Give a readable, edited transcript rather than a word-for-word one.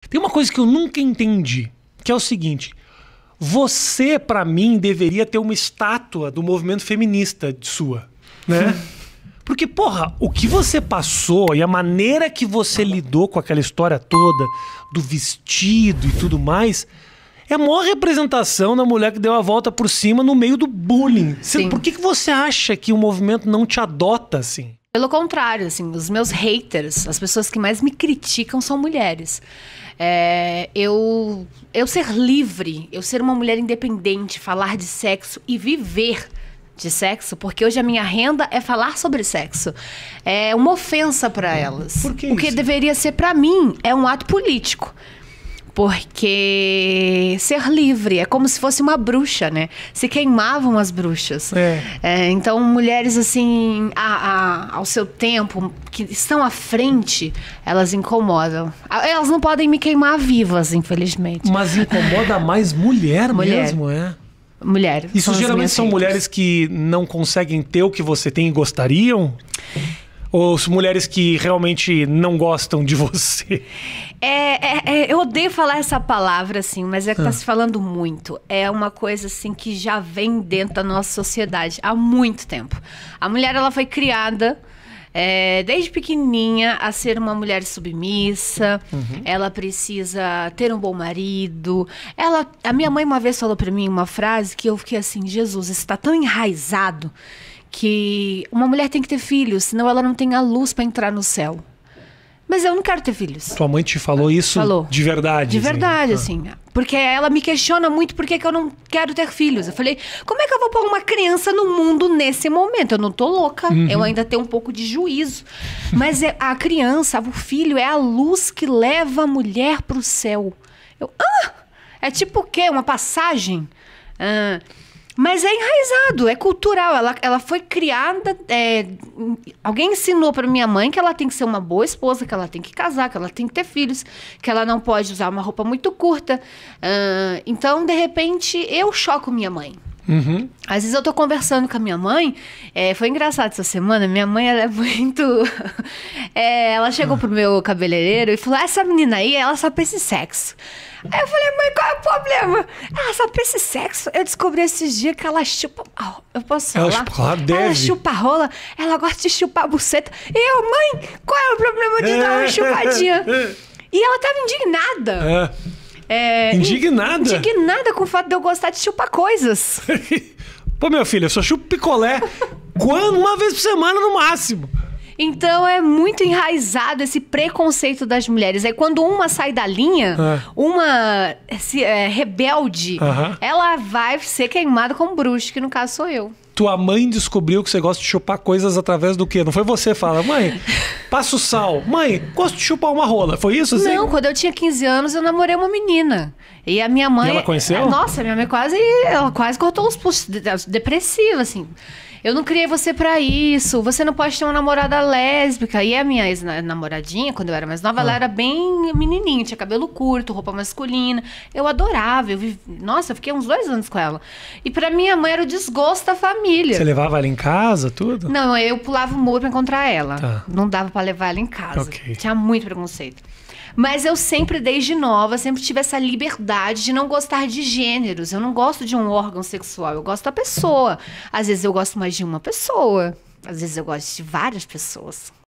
Tem uma coisa que eu nunca entendi, que é o seguinte: você, pra mim, deveria ter uma estátua do movimento feminista sua, né? Porque, porra, o que você passou e a maneira que você lidou com aquela história toda, do vestido e tudo mais, é a maior representação da mulher que deu a volta por cima no meio do bullying. Por que você acha que o movimento não te adota assim? Pelo contrário, assim, os meus haters, as pessoas que mais me criticam são mulheres. Eu ser livre, eu ser uma mulher independente, falar de sexo e viver de sexo, porque hoje a minha renda é falar sobre sexo. É uma ofensa para elas. Por que o que isso? deveria ser para mim é um ato político. Porque ser livre é como se fosse uma bruxa, né? Se queimavam as bruxas. Então, mulheres assim, ao seu tempo, que estão à frente, elas incomodam. Elas não podem me queimar vivas, infelizmente. Mas incomoda mais mulher mesmo, é? Mulher. Isso geralmente são mulheres que não conseguem ter o que você tem e gostariam? Ou mulheres que realmente não gostam de você? Eu odeio falar essa palavra, assim, mas é que tá se falando muito. É uma coisa, assim, que já vem dentro da nossa sociedade há muito tempo. A mulher, ela foi criada desde pequenininha a ser uma mulher submissa. Ela precisa ter um bom marido. A minha mãe uma vez falou pra mim uma frase que eu fiquei assim: Jesus, isso tá tão enraizado que uma mulher tem que ter filhos, senão ela não tem a luz pra entrar no céu. Mas eu não quero ter filhos. Tua mãe te falou isso? Falou. De verdade? De verdade, assim. Porque ela me questiona muito por que eu não quero ter filhos. Eu falei, como é que eu vou pôr uma criança no mundo nesse momento? Eu não tô louca. Eu ainda tenho um pouco de juízo. Mas a criança, o filho, é a luz que leva a mulher pro céu. É tipo o quê? Uma passagem? Mas é enraizado, é cultural. Ela foi criada... alguém ensinou para minha mãe que ela tem que ser uma boa esposa, que ela tem que casar, que ela tem que ter filhos, que ela não pode usar uma roupa muito curta. Então, de repente, eu choco minha mãe. Às vezes eu tô conversando com a minha mãe. Foi engraçado essa semana. Minha mãe, ela é muito... ela chegou pro meu cabeleireiro e falou: essa menina aí, ela só pensa em sexo. Aí eu falei: mãe, qual é o problema? Ela só pensa em sexo. Eu descobri esses dias que ela chupa... eu posso falar? Ela chupa a rola, ela gosta de chupar a buceta. E eu: mãe, qual é o problema de dar uma chupadinha? E ela tava indignada. Indignada? Indignada com o fato de eu gostar de chupar coisas. Pô, meu filho, eu só chupo picolé uma vez por semana no máximo. Então é muito enraizado esse preconceito das mulheres. Aí quando uma sai da linha, uma rebelde, ela vai ser queimada como bruxa, que no caso sou eu. Tua mãe descobriu que você gosta de chupar coisas através do quê? Não foi você que fala: mãe, passa o sal. Mãe, gosto de chupar uma rola. Foi isso assim? Não, quando eu tinha 15 anos, eu namorei uma menina. E a minha mãe... E ela conheceu? Nossa, minha mãe quase cortou os pulsos, depressiva, assim. Eu não criei você pra isso. Você não pode ter uma namorada lésbica. E a minha ex-namoradinha, quando eu era mais nova, ela era bem menininha. Tinha cabelo curto, roupa masculina. Eu adorava. Nossa, eu fiquei uns 2 anos com ela. E pra minha mãe era o desgosto da família. Você levava ela em casa, tudo? Não, eu pulava o muro pra encontrar ela. Tá. Não dava pra levar ela em casa. Ok. Tinha muito preconceito. Mas eu sempre, desde nova, sempre tive essa liberdade de não gostar de gêneros. Eu não gosto de um órgão sexual, eu gosto da pessoa. Às vezes eu gosto mais de uma pessoa, às vezes eu gosto de várias pessoas.